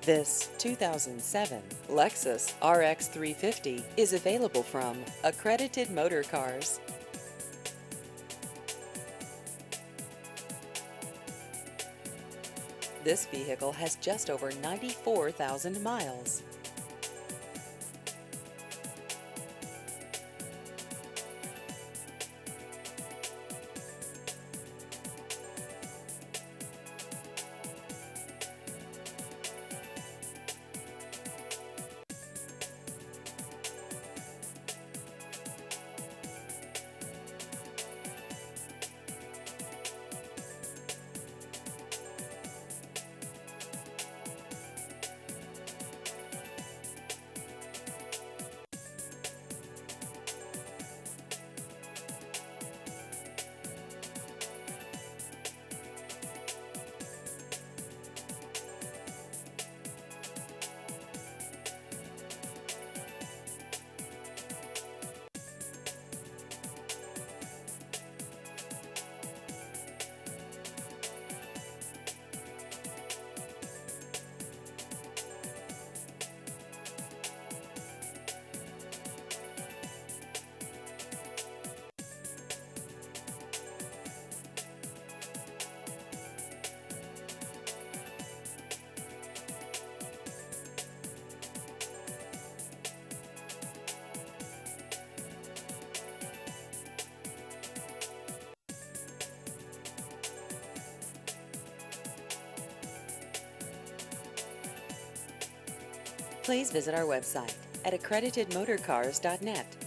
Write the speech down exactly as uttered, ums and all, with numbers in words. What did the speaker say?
This two thousand seven Lexus R X three fifty is available from Accredited Motor Cars. This vehicle has just over ninety-four thousand miles. Please visit our website at accredited motor cars dot net